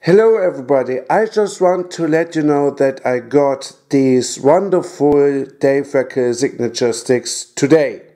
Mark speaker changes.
Speaker 1: Hello everybody, I just want to let you know that I got these wonderful Weckl signature sticks today.